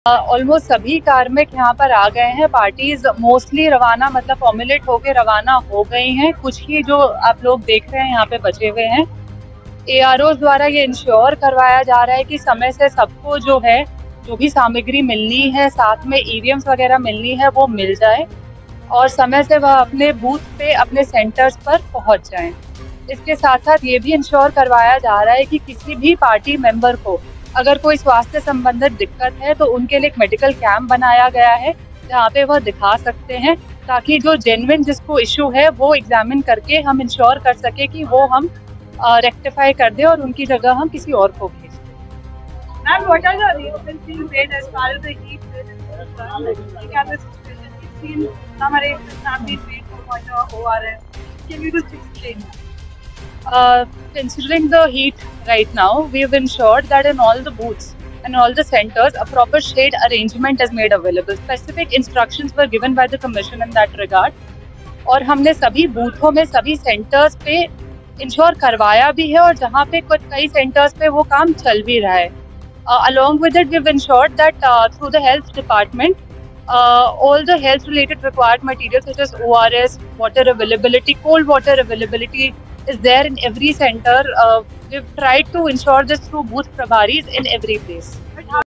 Almost सभी कार्मिक यहाँ पर आ गए हैं। पार्टीज मोस्टली रवाना मतलब फॉर्मुलेट होके रवाना हो गई हैं। कुछ ही जो आप लोग देख रहे हैं यहाँ पे बचे हुए हैं। एआरओ द्वारा ये इंश्योर करवाया जा रहा है कि समय से सबको जो है, जो भी सामग्री मिलनी है, साथ में ईवीएम्स वगैरह मिलनी है, वो मिल जाए और समय से वह अपने बूथ पे, अपने सेंटर्स पर पहुंच जाएं। इसके साथ साथ ये भी इंश्योर करवाया जा रहा है कि किसी भी पार्टी मेंबर को अगर कोई स्वास्थ्य संबंधित दिक्कत है तो उनके लिए एक मेडिकल कैंप बनाया गया है जहाँ पे वह दिखा सकते हैं, ताकि जो जेन्युइन जिसको इशू है वो एग्जामिन करके हम इंश्योर कर सके कि वो हम रेक्टिफाई कर दें और उनकी जगह हम किसी और को भेज दें। Ma'am, what are the arrangements being made as far as the heat is concerned? Looking at the situation, we've seen some arrangements have been made for water, ORS. Can you just explain that? Considering the heat right now, we have ensured that in all the booths and all the centers, a proper shade arrangement is made available. Specific instructions were given by the commission in that regard. और हमने सभी बूथों में, सभी centres पे ensure करवाया भी है और जहाँ पे कुछ कई सेंटर्स पे वो काम चल भी रहा है. Along with it, we've ensured that through the health department, all the health related required materials such as ORS, water availability, cold water availability is there in every center. We've tried to ensure this through booth prabharis in every place.